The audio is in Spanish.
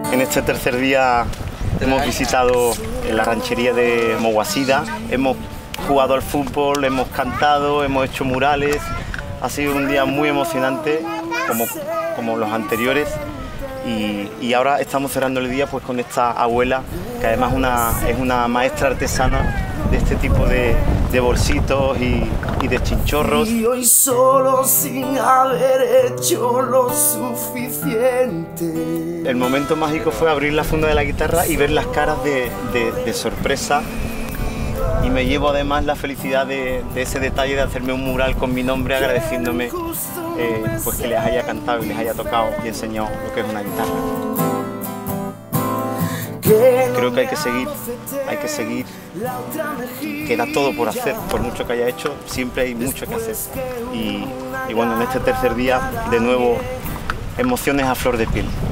En este tercer día hemos visitado la ranchería de Moguasida, hemos jugado al fútbol, hemos cantado, hemos hecho murales. Ha sido un día muy emocionante, como los anteriores, y ahora estamos cerrando el día pues con esta abuela, que además es una maestra artesana de este tipo de bolsitos y de chinchorros. Y hoy solo sin haber hecho lo suficiente. El momento mágico fue abrir la funda de la guitarra y ver las caras de sorpresa, y me llevo además la felicidad de ese detalle de hacerme un mural con mi nombre, agradeciéndome pues que les haya cantado y les haya tocado y enseñado lo que es una guitarra. Creo que hay que seguir, queda todo por hacer, por mucho que haya hecho, siempre hay mucho que hacer. Y bueno, en este tercer día, de nuevo, emociones a flor de piel.